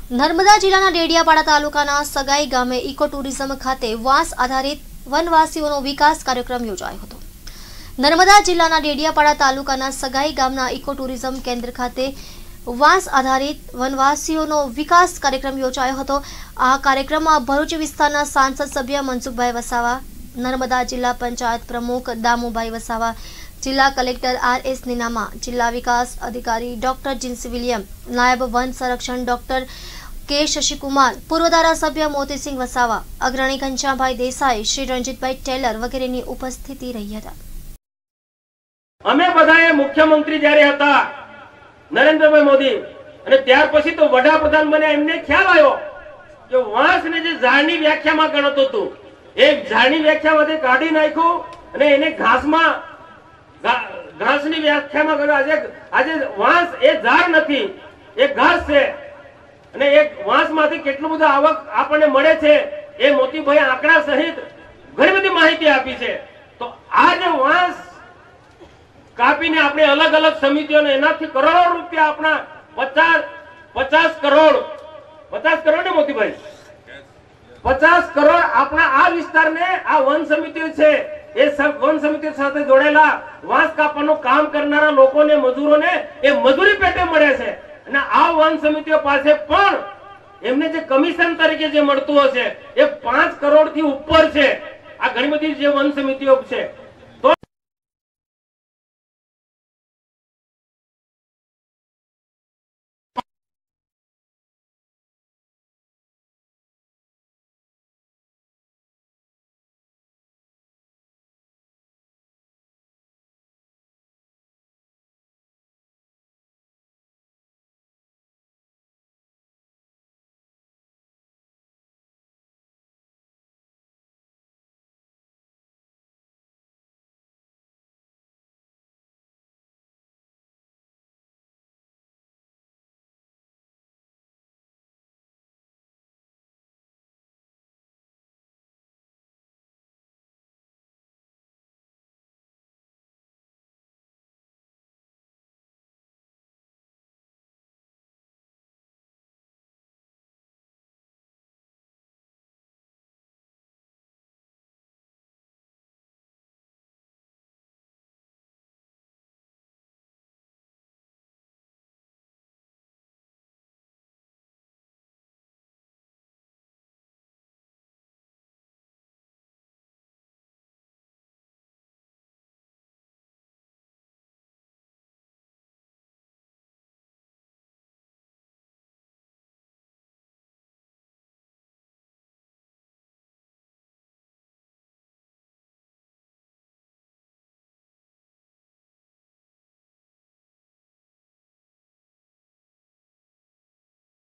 નર્મદા જિલ્લાના ડેડિયાપાડા તાલુકાના સગાઈ ગામે ઇકો ટુરિઝમ ખાતે વાંસ આધારિત વનવાસીઓનો વિકાસ કાર્યક્રમ યોજાયો હતો। નર્મદા જિલ્લાના ડેડિયાપાડા તાલુકાના સગાઈ ગામના ઇકો ટુરિઝમ કેન્દ્ર ખાતે વાંસ આધારિત વનવાસીઓનો વિકાસ કાર્યક્રમ યોજાયો હતો। આ કાર્યક્રમમાં ભરૂચ વિસ્તારના સાંસદ સભ્ય મનસુખભાઈ વસાવા, નર્મદા જિલ્લા પંચાયત પ્રમુખ દામુભાઈ વસાવા, जिला कलेक्टर RS नीनामा, जिला विकास अधिकारी डॉक्टर जिन्सी विलियम, नायब वन संरक्षण डॉक्टर के शशिकुमार, पूर्व धारासभ्य मोती सिंह वसावा, अग्रणी घनश्यामभाई देसाई, श्री रंजीतभाई टेलर वगैरेની ઉપસ્થિતિ રહી હતી। અમે બધાએ મુખ્યમંત્રી જ્યારે હતા નરેન્દ્રભાઈ મોદી અને ત્યાર પછી તો વડાપ્રધાન બન્યા, એમને ખ્યાલ આવ્યો કે વાંસને જે ઝાડની વ્યાખ્યામાં ગણતો હતો એ ઝાડની વ્યાખ્યામાંથી કાઢી નાખ્યું અને એને ઘાસની વ્યાખ્યામાં કર્યો। આજે વાંસ એ ઝાડ નથી, એ ઘાસ છે અને એક વાંસમાંથી કેટલું બધું આવક આપણને મળે છે એ મોતીભાઈ આંકડા સહિત ઘણી બધી માહિતી આપી છે। તો આ જે વાંસ કાપીને આપણે અલગ અલગ સમિતિઓને એનાથી કરોડો રૂપિયા આપણા 50 કરોડ ને મોતીભાઈ 50 કરોડ આપણા આ વિસ્તારને આ વન સમિતિઓ છે એ વન સમિતિ સાથે જોડેલા વાંસ કાપવાનું કામ કરનારા લોકોને, મજૂરોને એ મજૂરી પેટે મળે છે અને આ વન સમિતિઓ પાસે પણ એમને જે કમિશન તરીકે જે મળતું હશે એ 5 કરોડ થી ઉપર છે। આ ઘણી બધી જે વન સમિતિઓ છે